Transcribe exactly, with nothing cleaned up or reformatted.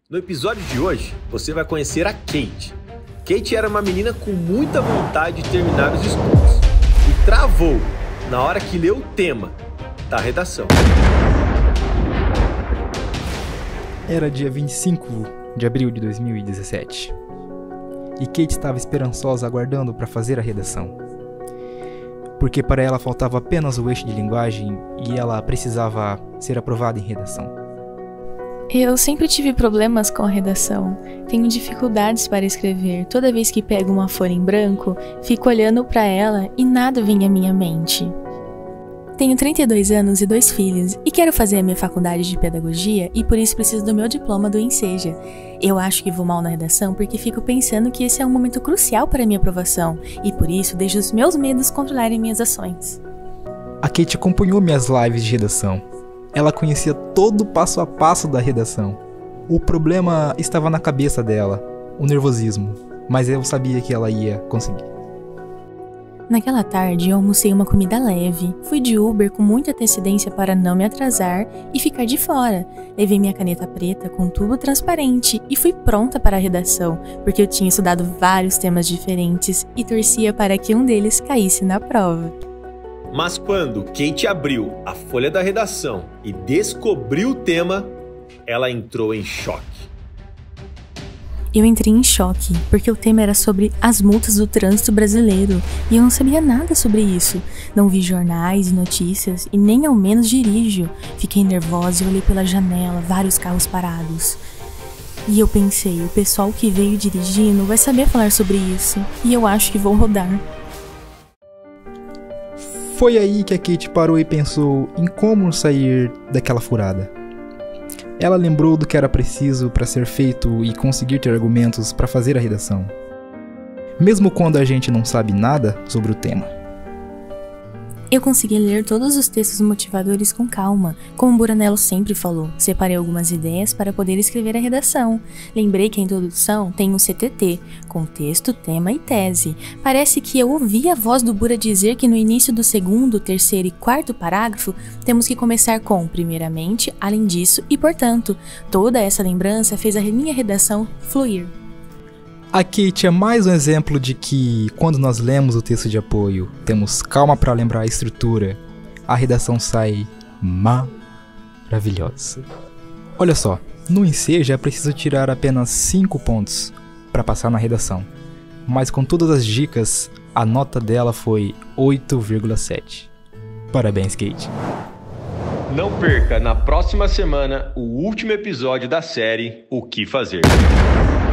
No episódio de hoje, você vai conhecer a Kate. Kate era uma menina com muita vontade de terminar os estudos e travou na hora que leu o tema da redação. Era dia vinte e cinco de abril de dois mil e dezessete e Kate estava esperançosa aguardando para fazer a redação, porque para ela faltava apenas o eixo de linguagem e ela precisava ser aprovada em redação. Eu sempre tive problemas com a redação. Tenho dificuldades para escrever. Toda vez que pego uma folha em branco, fico olhando para ela e nada vem à minha mente. Tenho trinta e dois anos e dois filhos e quero fazer a minha faculdade de pedagogia e por isso preciso do meu diploma do Enseja. Eu acho que vou mal na redação porque fico pensando que esse é um momento crucial para a minha aprovação e por isso deixo os meus medos controlarem minhas ações. A Kate acompanhou minhas lives de redação. Ela conhecia todo o passo a passo da redação. O problema estava na cabeça dela, o nervosismo, mas eu sabia que ela ia conseguir. Naquela tarde eu almocei uma comida leve, fui de Uber com muita antecedência para não me atrasar e ficar de fora. Levei minha caneta preta com tubo transparente e fui pronta para a redação, porque eu tinha estudado vários temas diferentes e torcia para que um deles caísse na prova. Mas quando Kate abriu a folha da redação e descobriu o tema, ela entrou em choque. Eu entrei em choque, porque o tema era sobre as multas do trânsito brasileiro, e eu não sabia nada sobre isso. Não vi jornais e notícias, e nem ao menos dirijo. Fiquei nervosa e olhei pela janela, vários carros parados. E eu pensei, o pessoal que veio dirigindo vai saber falar sobre isso, e eu acho que vou rodar. Foi aí que a Kate parou e pensou em como sair daquela furada. Ela lembrou do que era preciso para ser feito e conseguir ter argumentos para fazer a redação, mesmo quando a gente não sabe nada sobre o tema. Eu consegui ler todos os textos motivadores com calma, como o Buranello sempre falou. Separei algumas ideias para poder escrever a redação. Lembrei que a introdução tem um C T T, contexto, tema e tese. Parece que eu ouvi a voz do Bura dizer que no início do segundo, terceiro e quarto parágrafo, temos que começar com, primeiramente, além disso e portanto. Toda essa lembrança fez a minha redação fluir. A Kate é mais um exemplo de que, quando nós lemos o texto de apoio, temos calma para lembrar a estrutura, a redação sai maravilhosa. Olha só, no Enseja é preciso tirar apenas cinco pontos para passar na redação, mas com todas as dicas, a nota dela foi oito vírgula sete. Parabéns, Kate. Não perca na próxima semana o último episódio da série O Que Fazer.